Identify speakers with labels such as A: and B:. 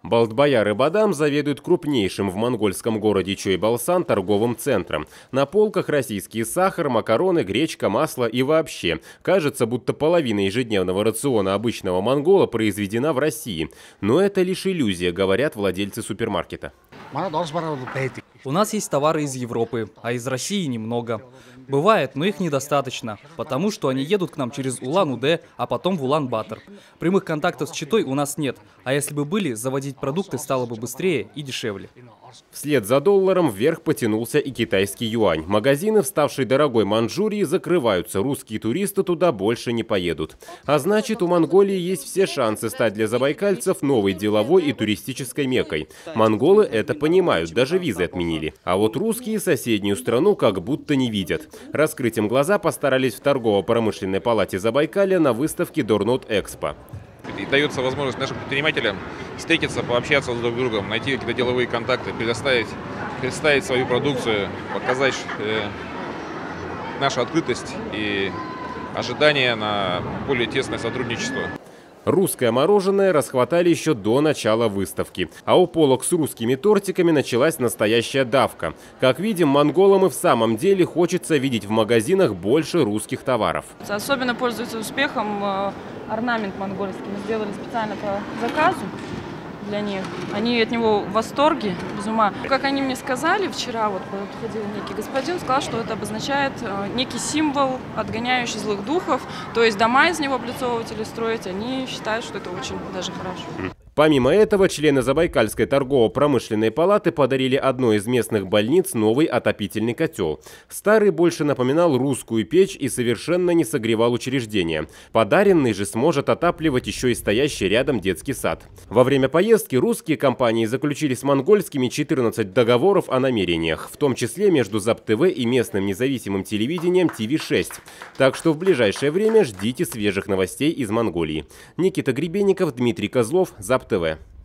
A: Балдбаяр и Бадам заведует крупнейшим в монгольском городе Чойбалсан торговым центром. На полках российский сахар, макароны, гречка, масло и вообще. Кажется, будто половина ежедневного рациона обычного монгола произведена в России. Но это лишь иллюзия, говорят владельцы супермаркета.
B: У нас есть товары из Европы, а из России немного. Бывает, но их недостаточно, потому что они едут к нам через Улан-Удэ, а потом в Улан-Батор. Прямых контактов с Читой у нас нет, а если бы были, заводить продукты стало бы быстрее и дешевле.
A: Вслед за долларом вверх потянулся и китайский юань. Магазины, вставшей дорогой Манчжурии, закрываются, русские туристы туда больше не поедут. А значит, у Монголии есть все шансы стать для забайкальцев новой деловой и туристической меккой. Монголы это понимают, даже визы отменили. А вот русские соседнюю страну как будто не видят. Раскрыть им глаза постарались в торгово-промышленной палате Забайкалья на выставке Дорнот Экспо.
C: И дается возможность нашим предпринимателям встретиться, пообщаться друг с другом, найти какие-то деловые контакты, представить свою продукцию, показать нашу открытость и ожидания на более тесное сотрудничество.
A: Русское мороженое расхватали еще до начала выставки. А у полок с русскими тортиками началась настоящая давка. Как видим, монголам и в самом деле хочется видеть в магазинах больше русских товаров.
D: Особенно пользуется успехом орнамент монгольский. Мы сделали специально по заказу для них. Они от него в восторге, без ума. Как они мне сказали вчера, вот подходил некий господин, сказал, что это обозначает некий символ, отгоняющий злых духов. То есть дома из него облицовывать или строить, они считают, что это очень даже хорошо.
A: Помимо этого, члены Забайкальской торгово-промышленной палаты подарили одной из местных больниц новый отопительный котел. Старый больше напоминал русскую печь и совершенно не согревал учреждения. Подаренный же сможет отапливать еще и стоящий рядом детский сад. Во время поездки русские компании заключили с монгольскими 14 договоров о намерениях, в том числе между ЗАП-ТВ и местным независимым телевидением ТВ-6. Так что в ближайшее время ждите свежих новостей из Монголии. Никита Гребенников, Дмитрий Козлов, ЗАП-ТВ.